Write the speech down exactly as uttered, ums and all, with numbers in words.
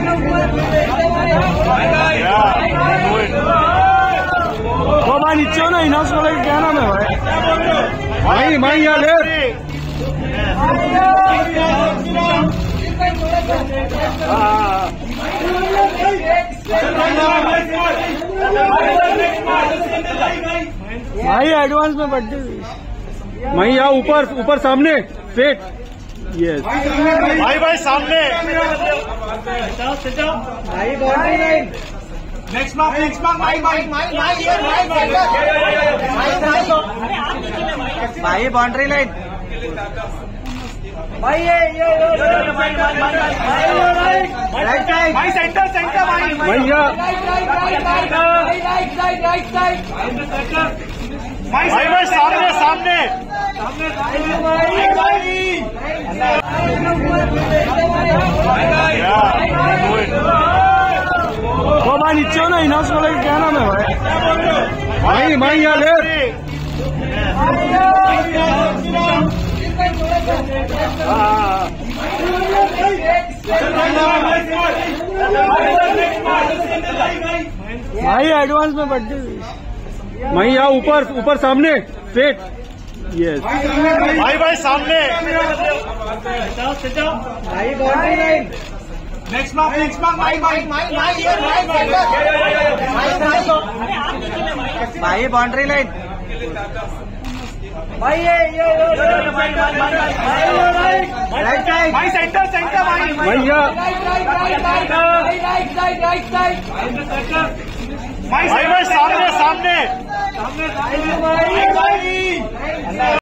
वो भाई नीचे हो ना, इनास को लेके क्या नाम है भाई? भाई भाई यार भाई एडवांस में बर्थडे भाई यहाँ ऊपर ऊपर सामने स्ट्रेट। यस भाई भाई सामने भाई boundary line next mark next mark भाई भाई भाई बाउंड्री लाइन भाई ये ये राइट साइड भाई सेंटर सेंटर भाई भैया भाई भाई भाई सामने सामने वो भाई नीचे हो ना, इनास को लेके क्या नाम है भाई? भाई भाई यार भाई एडवांस में बर्थडे भाई यहाँ ऊपर ऊपर सामने स्ट्रेट। यस भाई भाई सामने भाई boundary line next mark next mark भाई भाई भाई बाउंड्री लाइन भाई ये ये राइट साइड भाई सेंटर सेंटर भाई भैया भाई भाई सामने सामने